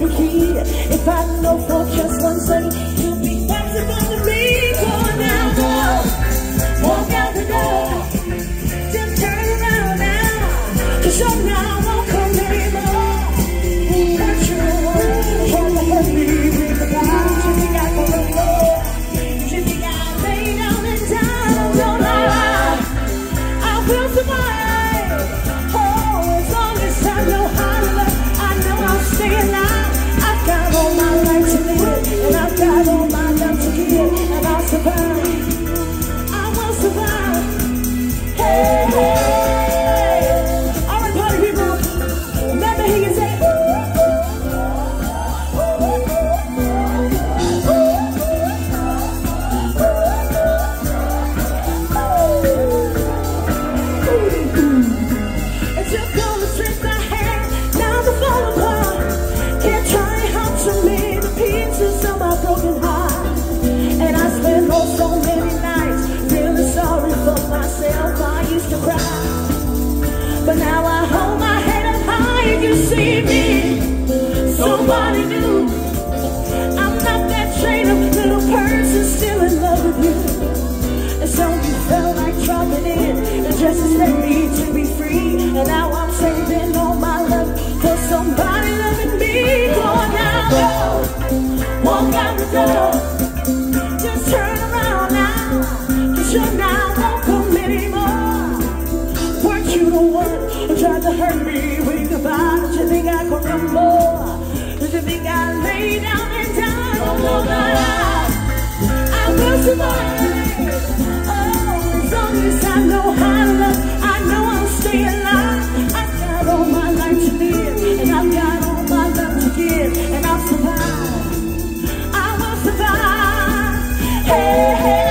the key. If I know for just 1 second, you'll be dancing under me. Going now, go, walk out the door. Just turn around now, 'cause you're now won't come anymore. Hurt you, trying to hurt me with the power. You think I can run more? You think I lay down and die? No lie, I will survive. Oh, as long as I know how to love, I know I'll stay alive. I've got all my life to live, and I've got all my love to give, and I'll survive. I will survive. Hey, hey. All right, party people. Remember he can say, it's just gonna slip my hand, now to fall apart. Can't try hard to mend the pieces of my broken heart. And I spent so many nights feeling sorry for myself. I used to cry, but now I hold my head up high and you see me. Somebody new. I'm not that trained up little person still in love with you. And so you felt like dropping in and just expect me to be free. And now I'm saving all my love for somebody loving me. Go on now, go, walk out the door. Just turn around now, 'cause you're now won't come anymore. Weren't you the one who tried to hurt me with goodbye? Did you think I could run more? Did you think I lay down and die? Oh, no, no, I will survive. Oh, as long as I know how to love, I know I'll stay alive. I've got all my life to live, and I've got all my love to give, and I'll survive. I will survive. Hey, hey.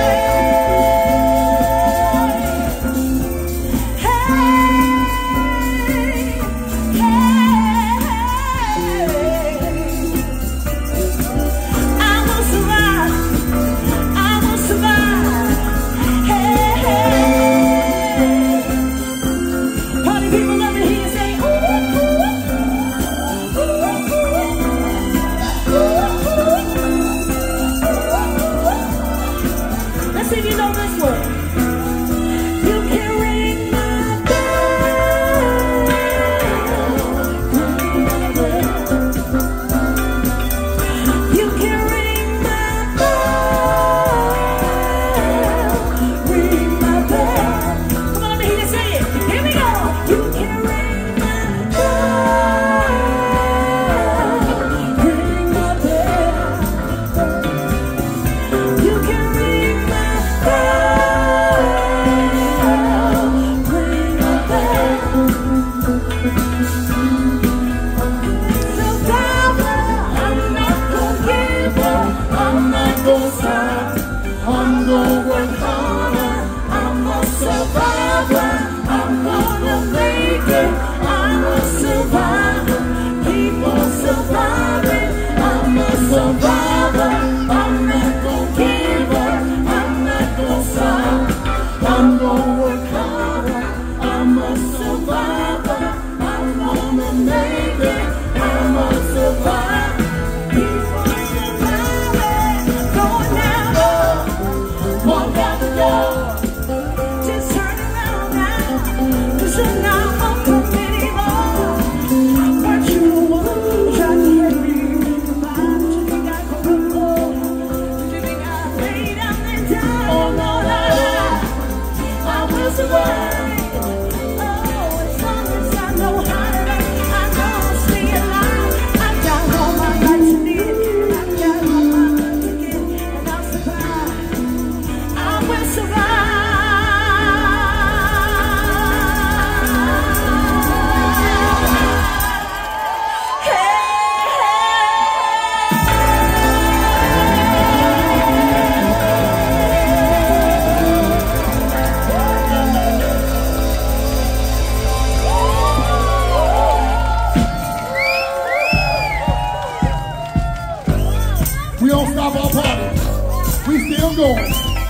going.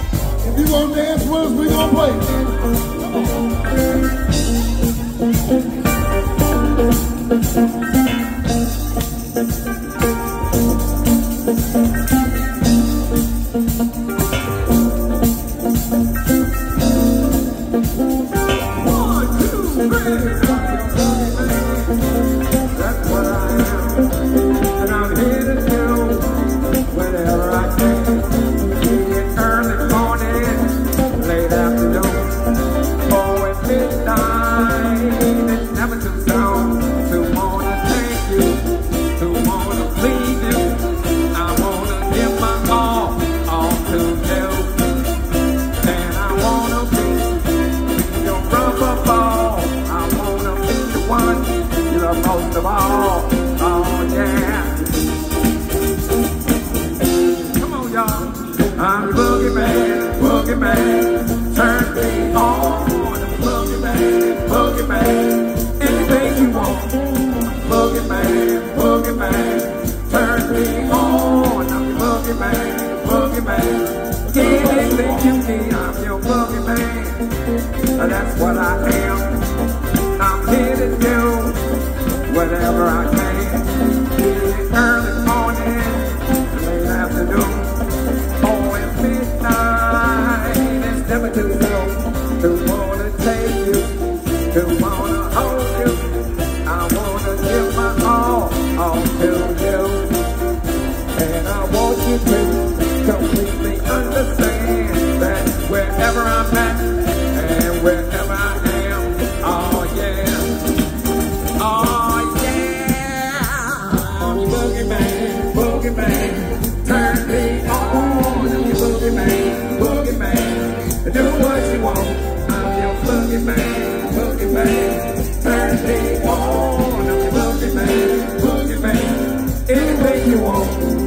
If you gonna dance with us, we gonna play. Come on. It's never too soon to wanna take you, to wanna please you. I wanna give my all to you. And I wanna be your rubber ball. I wanna be the one you love most of all. Oh yeah. Come on y'all. I'm your boogie man, turn me on. Boogie man, anything you want. Boogie man, turn me on. I'm your boogie man, anything you need, I'm your boogie man. That's what I am. I'm here to do whatever I can. Early morning, late afternoon, oh and midnight. It's never too soon to wanna take you, to wanna hold you. I wanna give my all to you. And I want you to completely understand that wherever I'm at and wherever I am, oh yeah, oh yeah. I'm your boogie man, turn me on. I'm your boogie man, do what you want. I'm your boogie man, turn me on. I'm your boogie man, anything you want.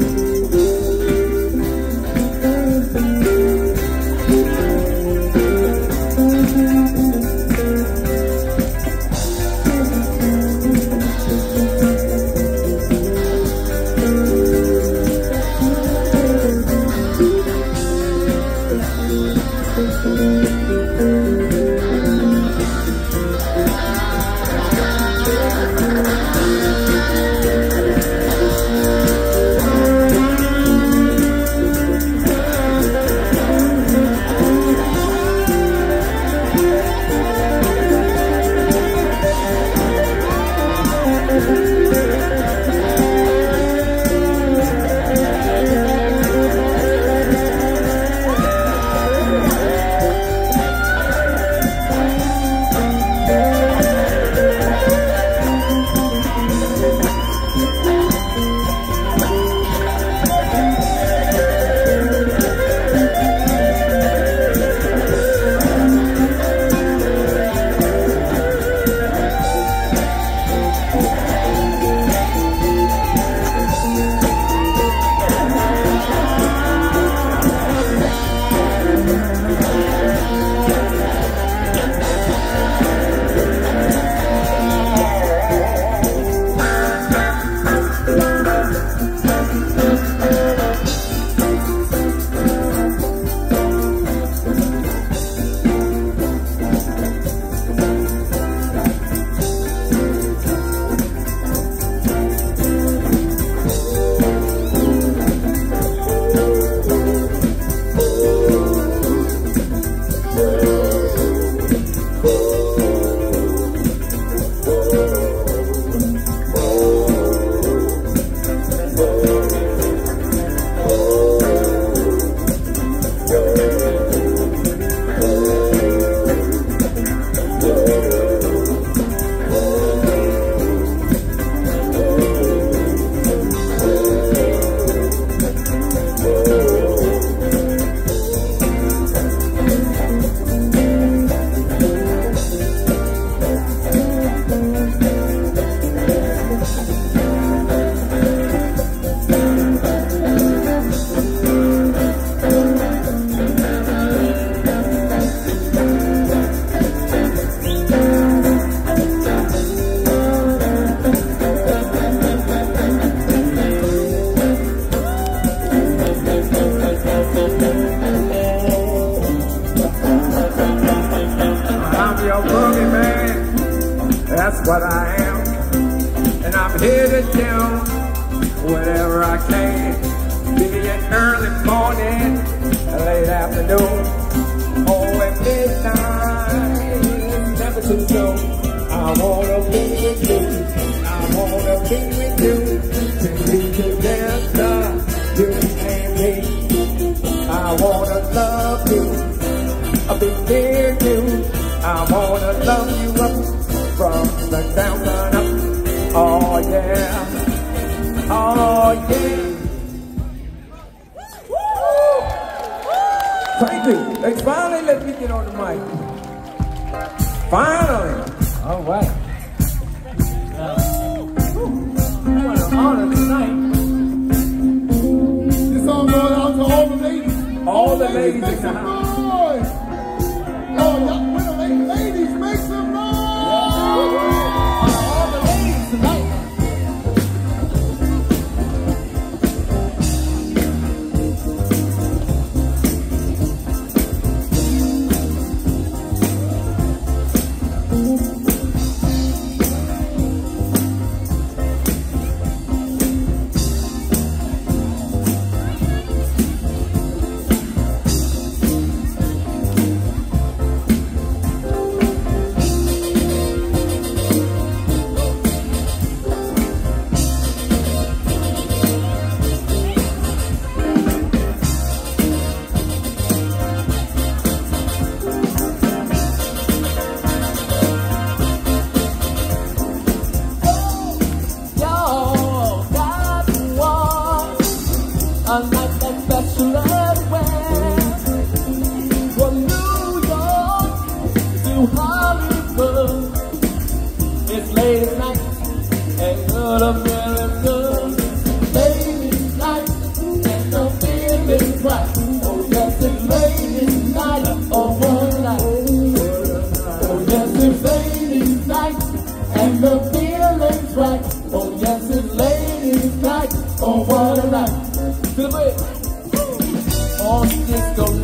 That's what I am, and I'm here to do whatever I can. Be it early morning, late afternoon, or at midnight. It's never too soon. I wanna be with you. I wanna be with you. To be together, you and me. I wanna love you. I'll be near you. I wanna love you up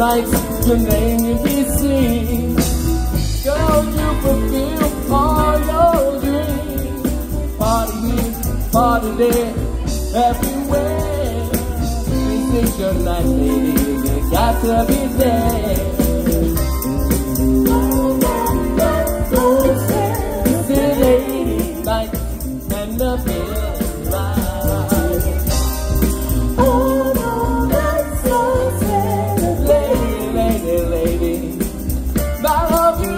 nights, your name will be seen. Girl, you fulfill all your dreams. Party here, party there, everywhere. This is your night, lady, you got to be there. This is lady night, and the feeling's right. Lady, I love you.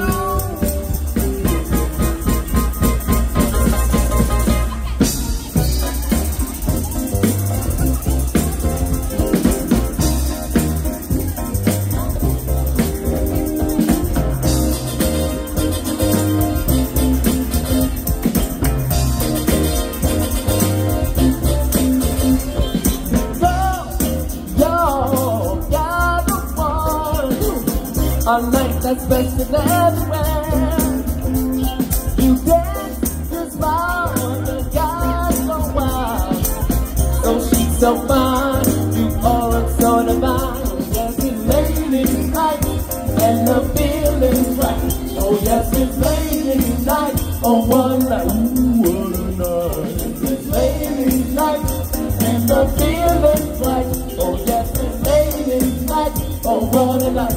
A night that's best of everywhere. You dance, you smile, the guy's so wild. So she's so fine, you are so divine. Yes, it's lady night, and the feeling's right. Oh yes, it's lady night, oh one night, ooh, what a night. It's lady night, and the feeling's right. Oh yes, it's lady night, oh what a night.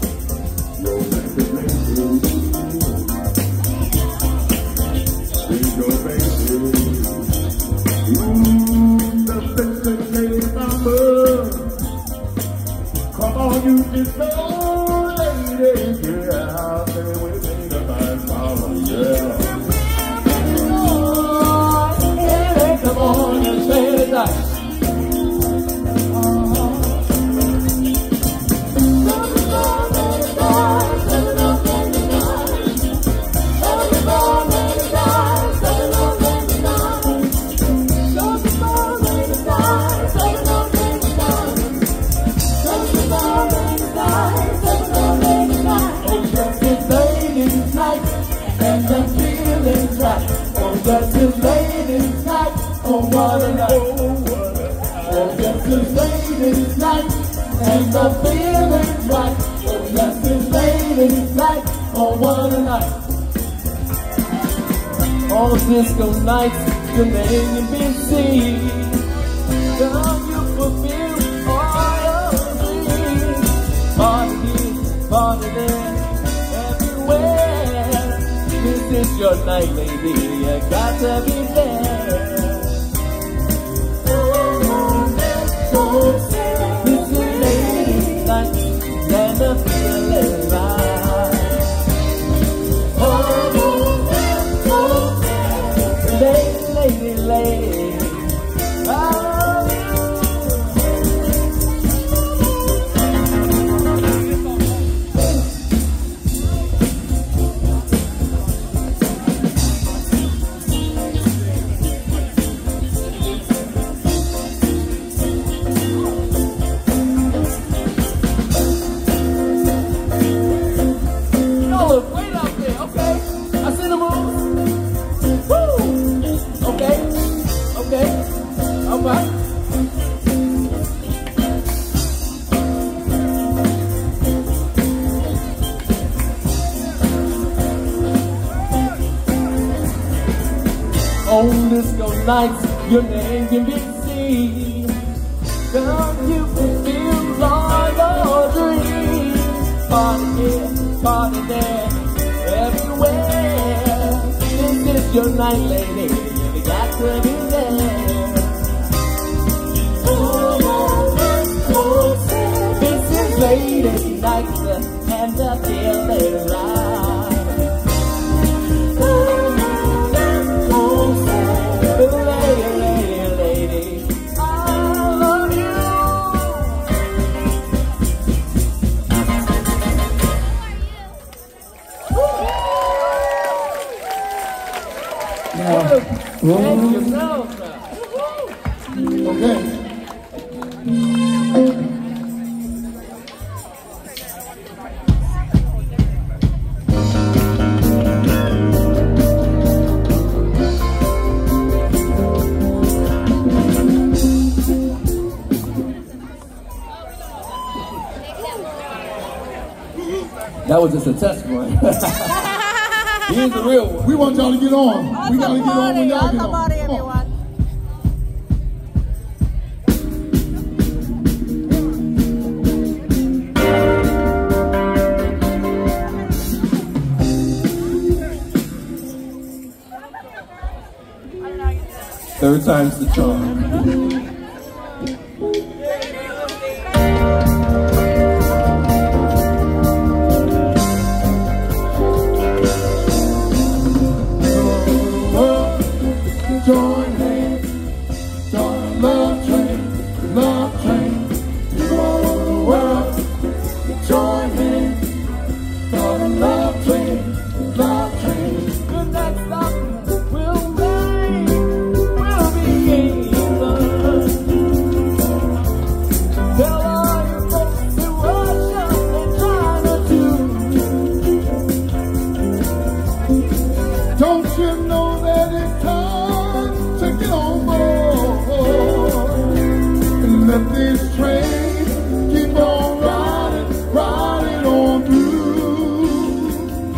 Come on, you just so lady, yeah, I'll stay with me tonight, mama, yeah. Come on and say it nice. Just this ladies' night, oh what a night, oh just this ladies' night, and the feeling's right. Oh just this ladies' night, oh what a night. All disco nights, your name can be seen. Girl, you fulfill all your dreams. Party here, party there, everywhere. This is your night, lady, you got to be there. This is lady night, and the feeling right. Lady, I love you. On disco nights, your name can be seen. Girl, you fulfill all your dreams. Party here, party there, everywhere. This is your night, lady, you got to be there. This is lady night, and the feeling right. Lady, I love you. Thank you so much. Okay. That was just a test one. Here's the real one. We want y'all to get on. We gotta get on when y'all get on. Party, Come on. everyone. Third time's the charm. Join hands, join a love train, love train. People all over the world, join hands, join a love train, love train. The next stop will be England. Tell all your folks in Russia and China too. Don't you know that it's time to get on board and let this train keep on riding, riding on through.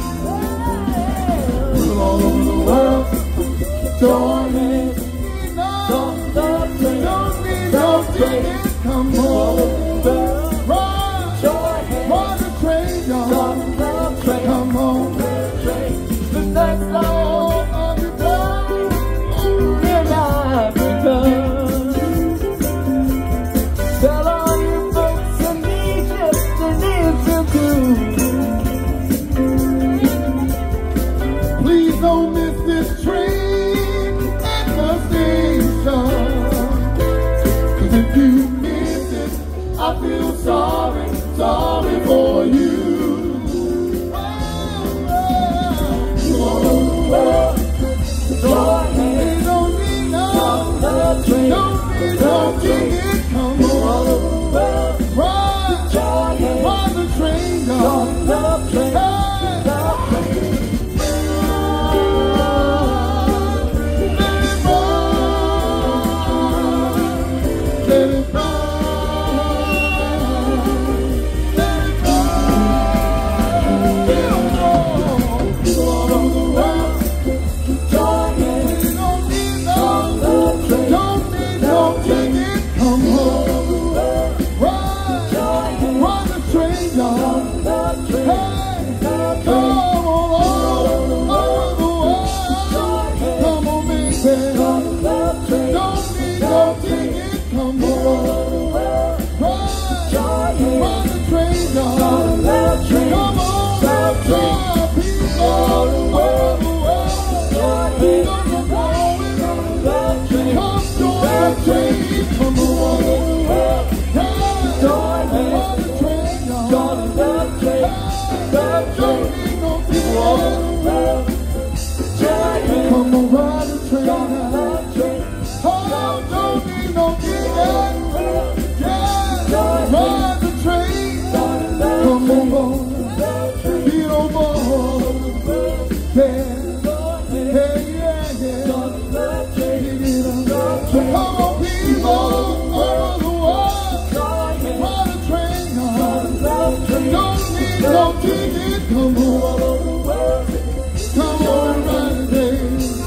People all over the world, join hands. Don't need no ticket, come on. Ride the train, y'all. Come on. The next stop I'll be down. in Africa. Tell all your folks in Egypt and Israel too. Please don't miss this train at the station. 'Cause if you miss it, I feel sorry, sorry for you. Don't need no ticket, come on. Ride the train, y'all. Come on, ride the train. Oh, don't need no ticket. Yeah, ride the train. Come on, boy. Get on board. Yeah, yeah, yeah. Come on, people all over the world. Ride the train. Don't need no ticket. Come on. Come on, ride the train.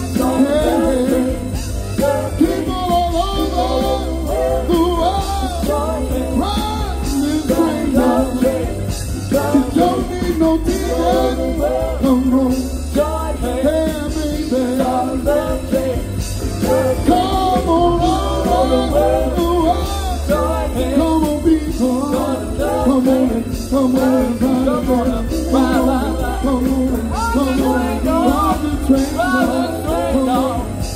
People all over the world, ride this train. You don't need no ticket. Come on, hey baby. Come on, all over the world. Come on, people. Come on, come on, come on, come on, ride the train. Come on,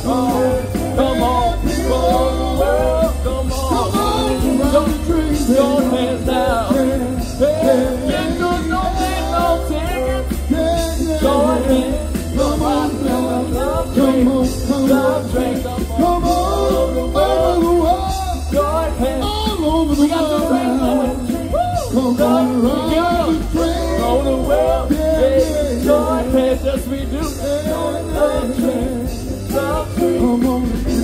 people. Come on, ride the train. Your hands down. Yes, we do. Come on,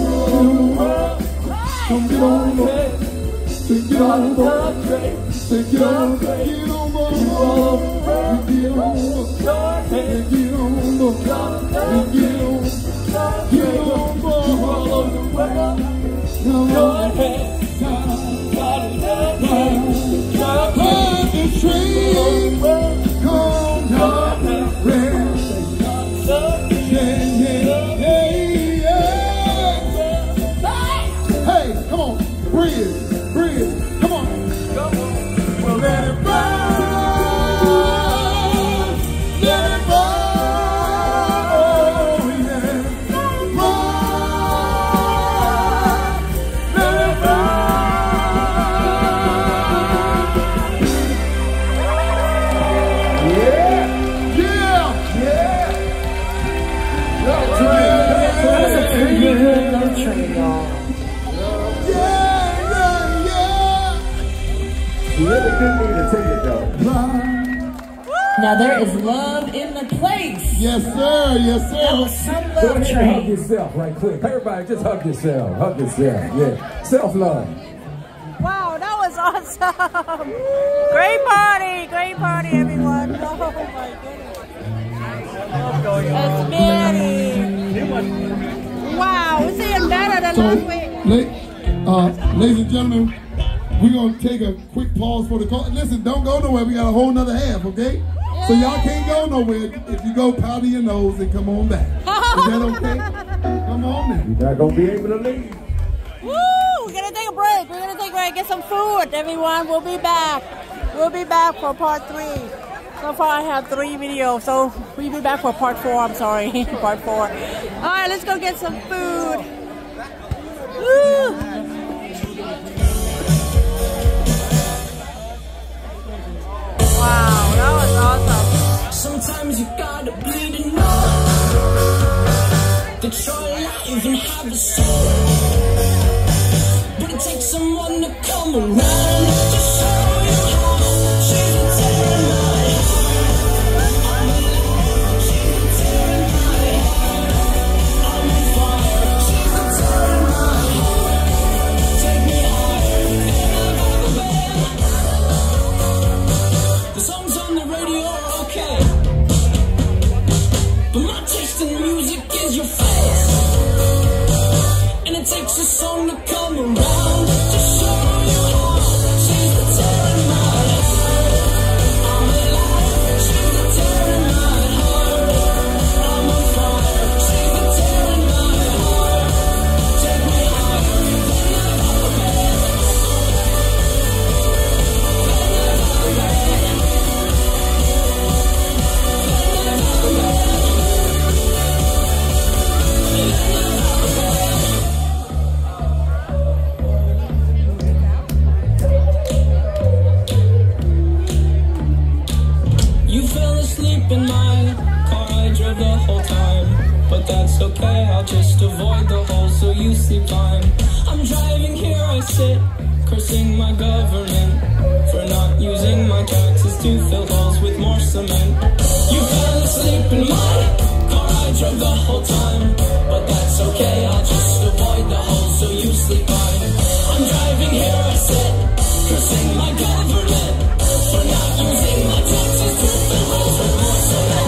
come get on board. Get on board. Get on board. Now there is love in the place. Yes, sir. Yes, sir. That was some love train. Hug yourself right quick. Everybody just hug yourself. Hug yourself. Yeah. Self-love. Wow, that was awesome. Great party, everyone. Oh my goodness. That's Mary. Wow, it's even better than last week. Ladies and gentlemen, we're going to take a quick pause for the call. Listen, don't go nowhere. We got a whole nother half, okay? So y'all can't go nowhere. If you go, powder your nose and come on back. Is that okay? Come on in. You're not going to be able to leave. Woo! We're going to take a break. We're going to take a break, get some food, everyone. We'll be back. We'll be back for part 3. So far, I have 3 videos, so we'll be back for part 4. I'm sorry, part 4. All right, let's go get some food. Woo! Wow, that was awesome. Sometimes you gotta bleed and know that you're alive and have a soul. But it takes someone to come around to show you how. She's a tearing my heart. I'm alive. She's a tearing my heart. I'm on fire. She's a tearing my heart. Take me higher than I've ever been. The songs on the radio are okay, but my taste in music is your face. And it takes a song to come around to show you how. She's the tearing my heart. I'm alive. She's the tearing my heart. I'm on fire. She's the tearing my heart. Take me higher than I've ever been. You fell asleep in my car, I drove the whole time. But that's okay, I'll just avoid the hole so you sleep fine. I'm driving here, I sit, cursing my government for not using my taxes to fill holes with more cement. You fell asleep in my car, I drove the whole time. But that's okay, I'll just avoid the hole so you sleep fine. I'm driving here, I sit, cursing my government for not using my taxes to fill holes with more cement.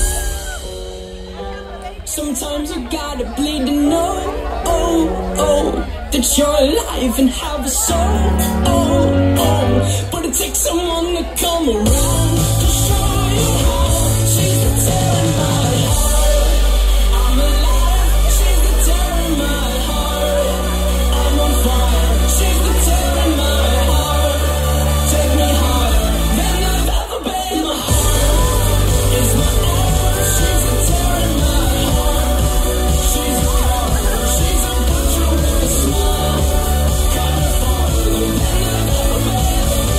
Sometimes you gotta bleed to know, that you're alive and have a soul, but it takes someone to come around to show you how. She's the tearing my heart. I'm alive. She's the tearing my heart. I'm on fire. She's the tearing my heart. Take me higher than I've ever been. My heart is my armor. She's the tearing my heart. She's a coward. She's a butcher with a smile. Got me farther than I've ever been.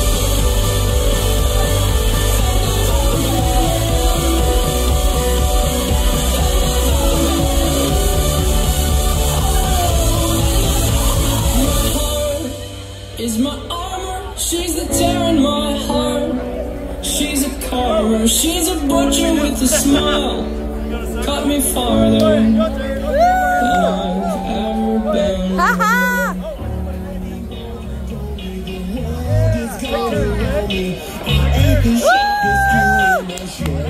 Is my armor, she's the tearing my heart. She's a carver, she's a butcher with a smile. Got me farther than I've ever been. Woo!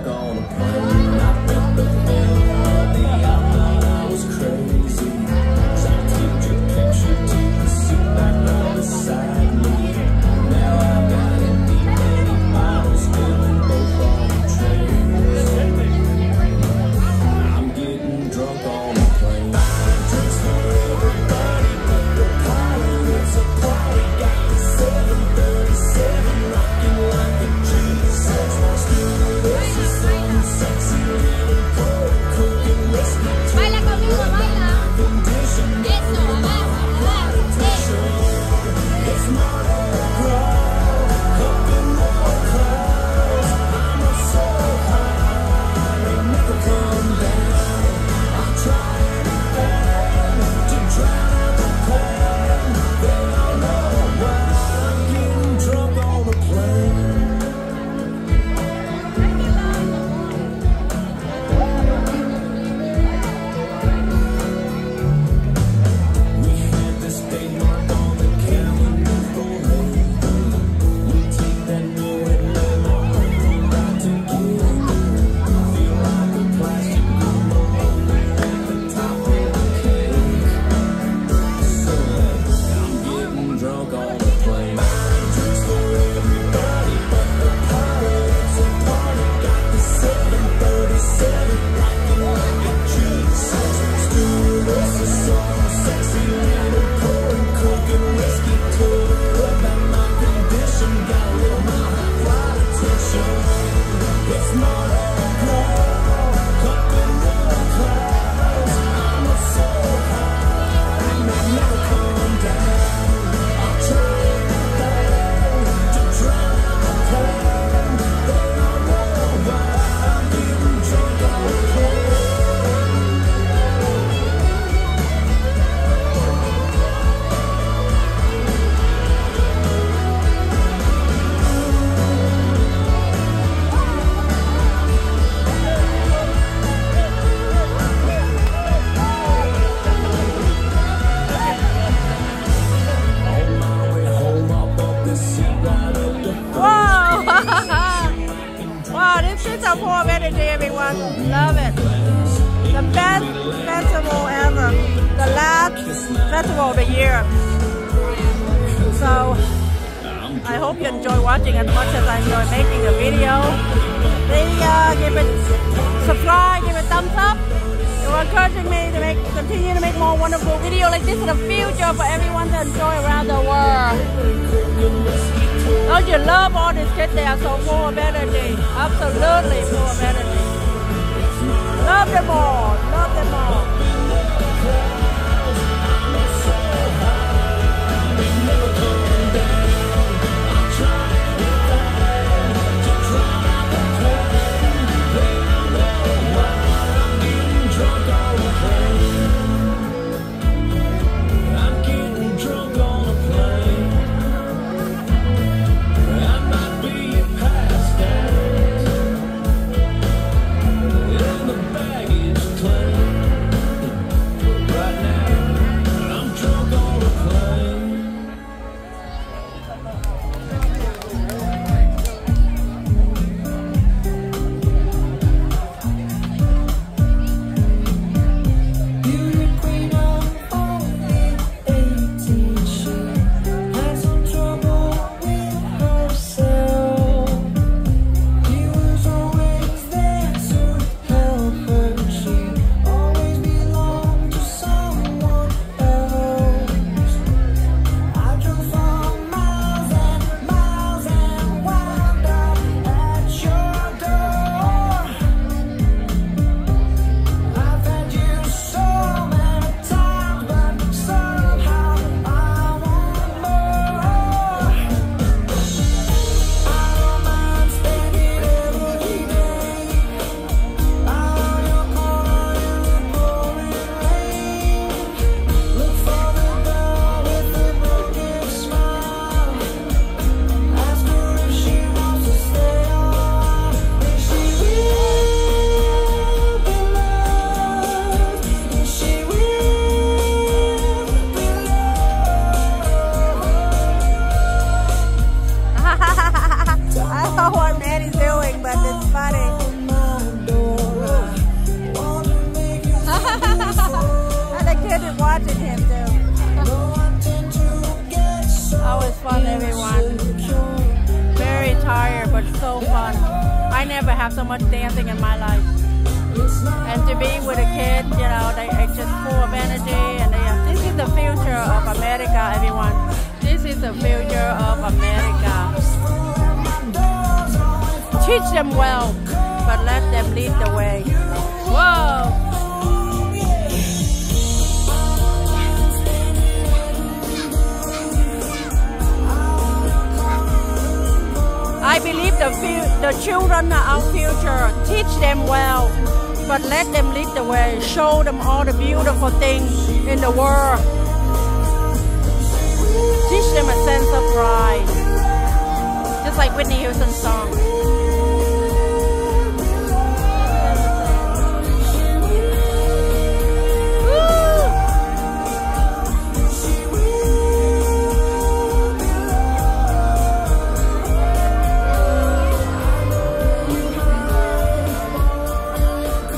drunk on a plane. I felt the feeling of the I thought I was crazy. So I took your picture to the seat back right beside me. Now I've got empty many bottles filling both on the trains. I'm getting drunk on a plane. Buying drinks for everybody, but the party is a party. Got the 737 rocking like a G6. This is some sexy little girl cooking whiskey. Baila conmigo, baila. Condition, Eso, abajo, abajo. it's Mardi Gras, up in the clouds. I'm up so high, they never come down. I'll try anything to drown out the pain. They all know why I'm getting drunk on a plane. We had this day marked on the calendar for later. We take that new and lemon right together. Feel like a plastic balloon at the top of the cake. So I'm getting drunk on a plane. Buying drinks for everybody, but the party is a party. Got the 737 rocking like a G6. Stewardess is some sexy little girl cooking whiskey to her about my condition. Got a little mild flight attention. It's Mardi Gras, up in the clouds. I'm up so high, they never come down. I'll try anything to drown out the pain. They all know why I'm getting drunk on a plane. On my way home, I'll bump the seat right up the Whoa! Wow, this is a full of energy, everyone. Love it. The best festival ever. The last festival of the year. So, I hope you enjoy watching as much as I enjoy making the video. Please give it, subscribe, give it thumbs up. You're encouraging me to continue to make more wonderful videos like this in the future for everyone to enjoy around the world. Don't you love all these kids? They are so full of energy. Absolutely full of energy. Love them all. Love them all. I'm getting drunk on a plane. I might be passed out, and the baggage I never have so much dancing in my life. And to be with a kid, you know, they are just full of energy, and this is the future of America, everyone. This is the future of America. Teach them well, but let them lead the way. Whoa! I believe the children are our future. Teach them well, but let them lead the way. Show them all the beautiful things in the world. Teach them a sense of pride. Just like Whitney Houston's song.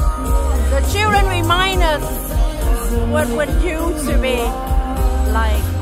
Remind us what it used to be like.